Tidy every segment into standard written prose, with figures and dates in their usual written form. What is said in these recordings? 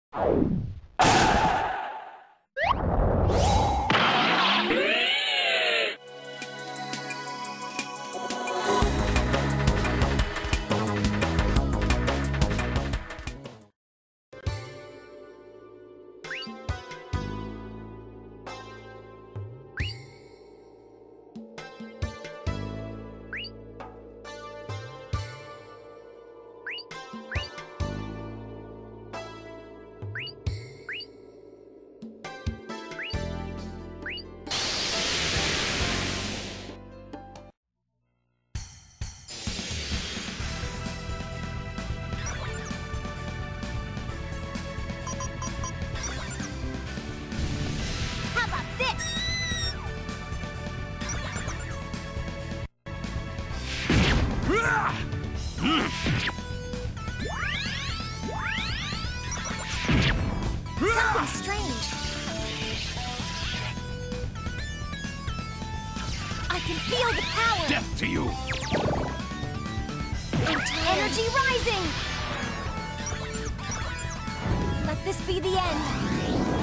Something strange. I can feel the power. Death to you. Energy rising. Let this be the end.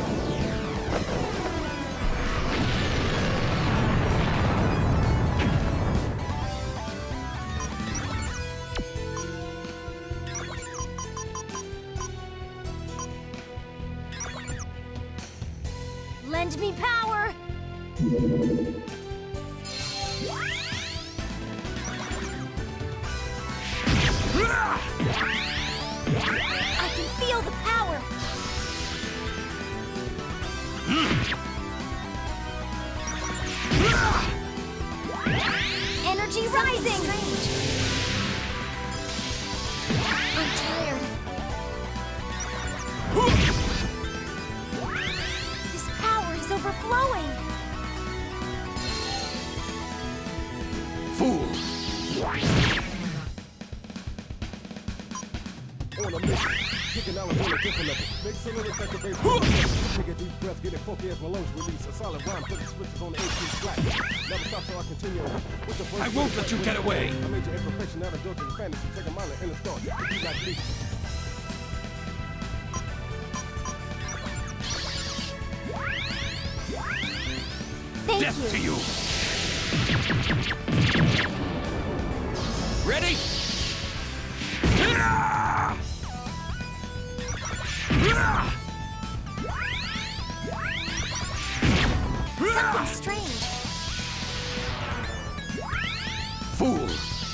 Lend me power! I can feel the power! Energy rising! I'm tired. Overflowing! Fool! On a mission, kicking out on a different level. Make some of it like a bass. Take a deep breath, get it funky as my lungs release. A solid rhyme, put the switches on the 18 flat. Never stop so I continue with the first. I won't let you get away! I made your imperfection out of Georgian fantasy. Take a mile in the start. You got deep. Thank Death you. to you! Ready? Something strange. Fool!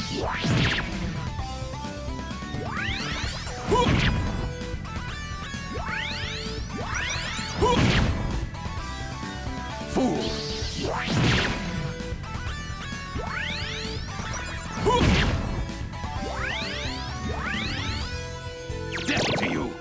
Fool! Death to you!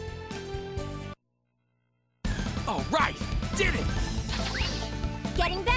All right, did it! Getting better.